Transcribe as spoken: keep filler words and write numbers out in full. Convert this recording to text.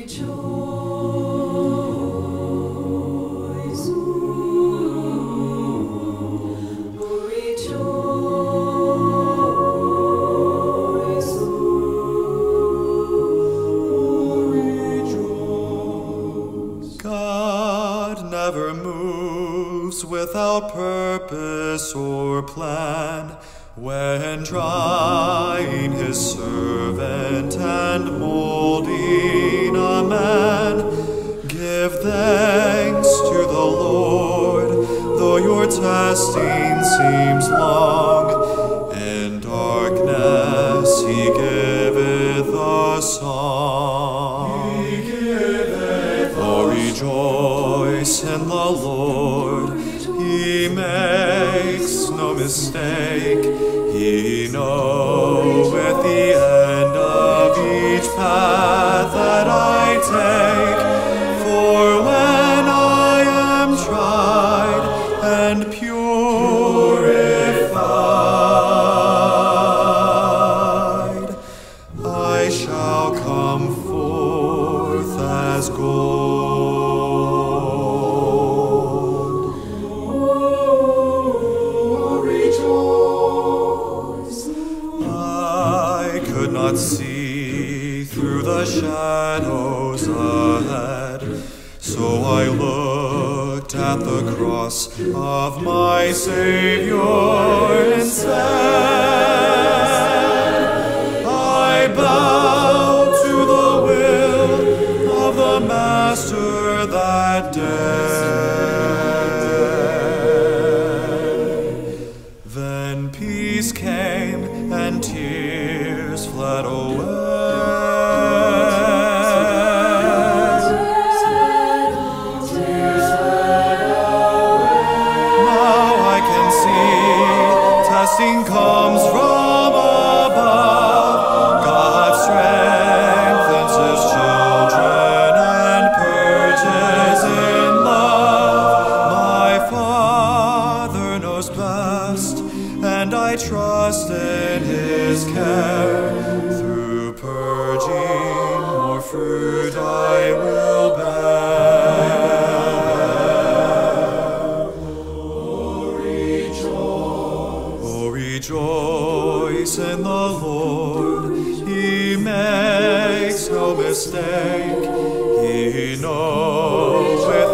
Never moves without purpose or plan, when trying his servant and molding a man. Give thanks to the Lord, though your testing seems long. In darkness he giveth a song. He giveth oh, rejoice in the Lord, he makes no mistake. He knoweth the end of each path that I take. For when I am tried and purified, I shall come forth as gold. Could not see through the shadows ahead, so I looked at the cross of my Savior instead. I bowed to the will of the Master that day. Then peace came and tears fled away. Now I can see testing comes from above. God strengthens his children and purges in love. My Father knows best, and I trust in his care. Through purging, more fruit I will bear. Oh, rejoice. Oh, rejoice in the Lord, he makes no mistake. He knoweth